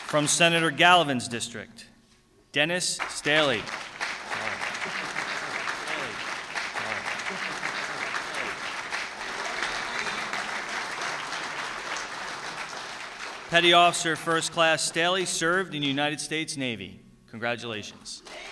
From Senator Gallivan's district, Dennis Staley. Petty Officer First Class Staley served in the United States Navy. Congratulations.